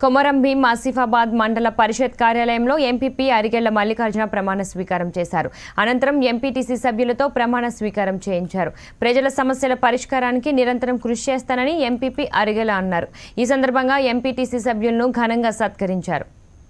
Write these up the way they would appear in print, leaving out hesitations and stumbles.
కొమరం భీం ఆసిఫాబాద్ మండల పరిషత్ కార్యాలయంలో ఎంపీపీ అరిగెళ్ల మల్లికార్జున ప్రమాణ స్వీకారం చేశారు. అనంతరం ఎంపీటీసీ సభ్యులతో ప్రమాణ స్వీకారం చేయించారు. ప్రజల సమస్యల పరిష్కారానికి నిరంతరం కృషి చేస్తానని ఎంపీపీ అరిగెళ్ల అన్నారు. ఈ సందర్భంగా ఎంపీటీసీ సభ్యులను ఘనంగా సత్కరించారు.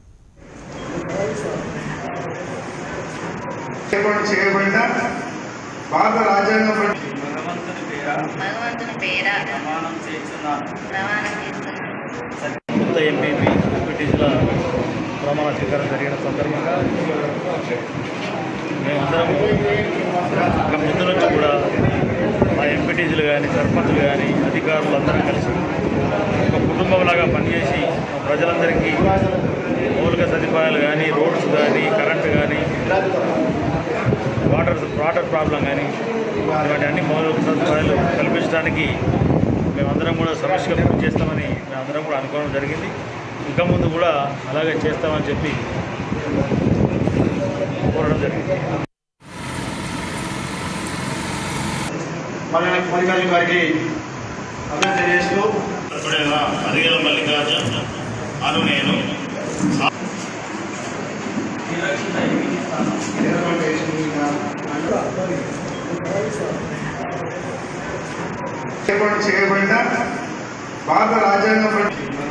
ఎంపీపీ ఎంపీటీసీల ప్రమాణ స్వీకారం జరిగిన సందర్భంగా మేమందరం ముందు నుంచి కూడా మా ఎంపీటీసీలు కానీ సర్పంచ్లు కానీ అధికారులు అందరం కలిసి ఒక కుటుంబంలాగా పనిచేసి ప్రజలందరికీ మౌలిక సదుపాయాలు కానీ రోడ్స్ కానీ కరెంటు కానీ వాటర్ ప్రాబ్లం కానీ ఇలాంటి అన్ని మౌలిక సదుపాయాలు కల్పించడానికి మేమందరం కూడా సమస్యగా కృషి చేస్తామని మేమందరం కూడా అనుకోవడం జరిగింది. ఇంకా ముందు కూడా అలాగే చేస్తామని చెప్పి కోరడం జరిగింది. మల్లికార్జున గారికి అభినందన చేస్తూ అరిగెళ్ల మల్లికార్జున అను నేను చేయబడిన భారత రాజ్యాంగం